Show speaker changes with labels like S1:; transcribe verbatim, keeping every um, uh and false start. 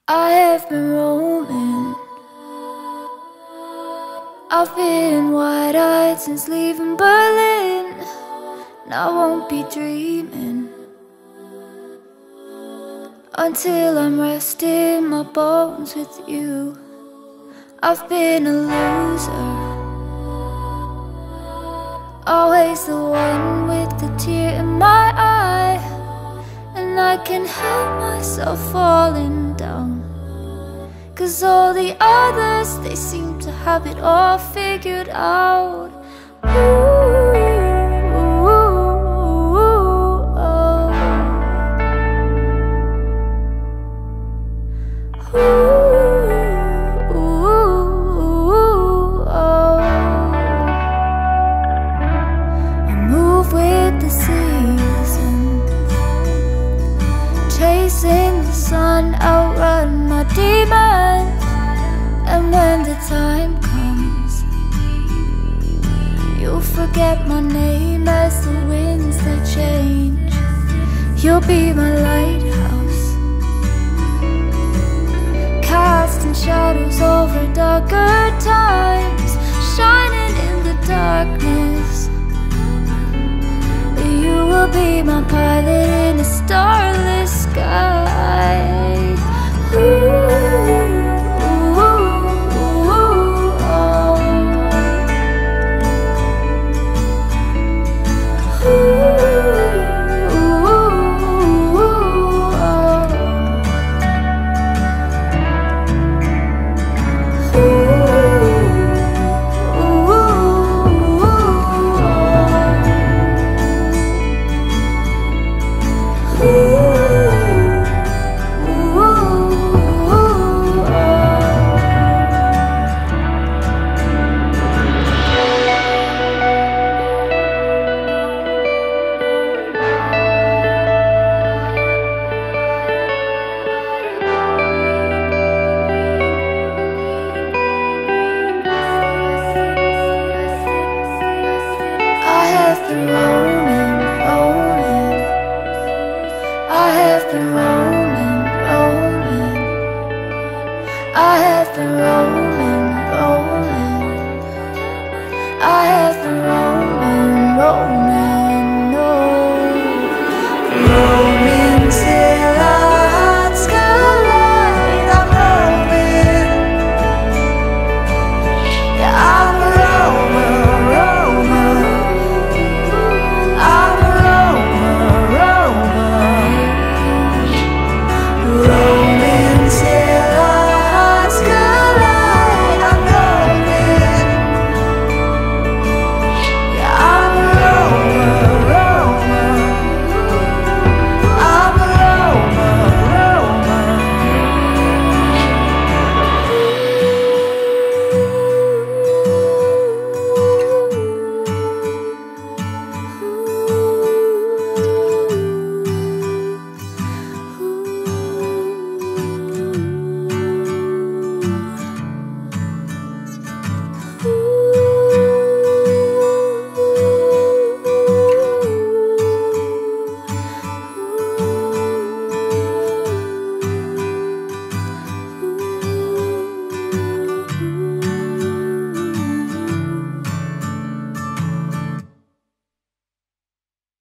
S1: I have been roaming. I've been wide-eyed since leaving Berlin, and I won't be dreaming until I'm resting my bones with you. I've been a loser, always the one with the tear in my eye, and I can't help myself falling down, 'cause all the others, they seem to have it all figured out. Ooh, ooh, oh. Ooh, ooh, oh. I move with the seasons, chasing the sun, outrun my demons. And when the time comes, you'll forget my name as the winds they change. You'll be my lighthouse, casting shadows over darker times, shining in the darkness. You will be my pilot in a starless sky. Ooh. Roaming, roaming. I have been roaming, roaming. I have been roaming.